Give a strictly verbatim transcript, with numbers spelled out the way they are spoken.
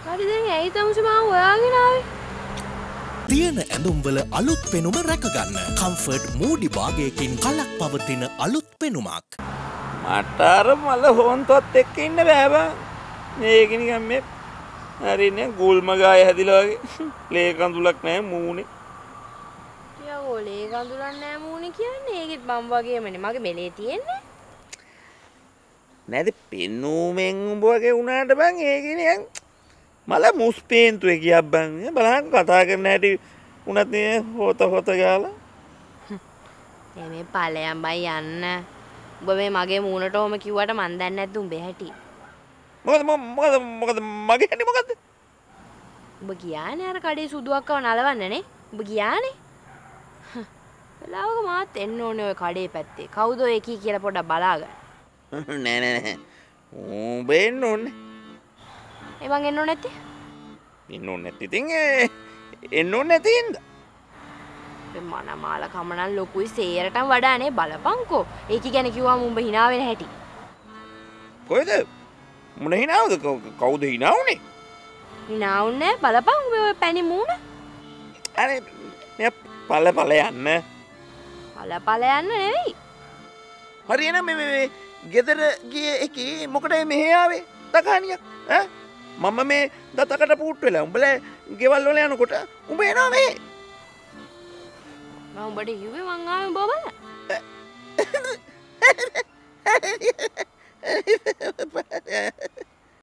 හරි දැන් ඇයි තමුසේ මාව හොයාගෙන ආවේ? තියෙන ඇඳුම්වල අලුත් පෙනුම රැකගන්න. කම්ෆර්ට් මූඩි භාගයකින් කලක් පවතින අලුත් පෙනුමක්. මට අර මල හොන්තොත් එක්ක ඉන්න බෑ බං. මේක නිකන් මේ හරිනේ ගුල්ම ගාය හැදිලා වගේ. ලේ කඳුලක් නැහැ මූණේ. යකෝ ලේ කඳුලක් නැහැ මූණේ කියන්නේ ඒකෙත් මම වගේමනේ. මගේ මෙලේ තියෙන්නේ. නැද පෙනුමෙන් උඹ වගේ වුණාට බං ඒක නිකන් මල මුස්පේන්තුවේ ගියා බං. බලන්න කතා කරන හැටි උනත් නේ හොත හොත ගාලා. මේ ඵලයන් බයි යන්න. ඔබ මේ මගේ මූණට ඔම කිව්වට මන් දන්නේ නැද්ද උඹේ හැටි? මොකද මොකද මොකද මගේ හැටි මොකද්ද? ඔබ ගියානේ අර කඩේ සුදුවක්කව නලවන්න නේ. ඔබ ගියානේ. වෙලාවක මාත් එන්න ඕනේ ඔය කඩේ පැත්තේ. කවුද ඔය කී කියලා පොඩ්ඩක් බලාගන්න. නෑ නෑ නෑ. උඹ එන්න ඕනේ. ඒ මං එන්න ඕනේ නැත්තේ? එන්න ඕනේ නැති ඉතින් එන්න ඕනේ නැති ඉඳ. මනමාල කමනන් ලොකුයි සේරටම වඩානේ බලපංකෝ. ඒක ගැන කිව්වම උඹ hina වෙන හැටි. කොහෙද? මොන hinaවද? කවුද hina උනේ? hina උන්නේ බලපං උඹ ඔය පැණි මූණ. අනේ මෙයා පල පල යන්න. පල පල යන්න නෙවෙයි. හරියනම් මේ මේ ගෙදර ගියේ එකේ මොකටද මෙහෙ ආවේ? තකානියක් ඈ මම මේ දතකට පුට් වෙලා උඹලා ගෙවල් වල යනකොට උඹ එනවා මේ. මම උඹට කිව්වේ මං ආවේ උඹ බලන්න.